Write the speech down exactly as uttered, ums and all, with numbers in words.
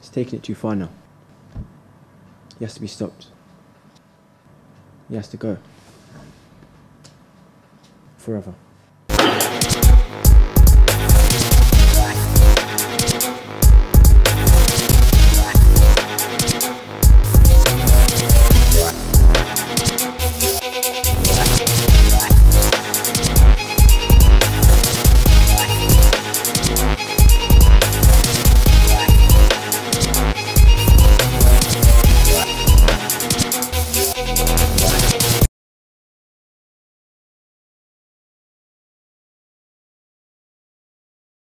It's taking it too far now. He has to be stopped. He has to go. Forever.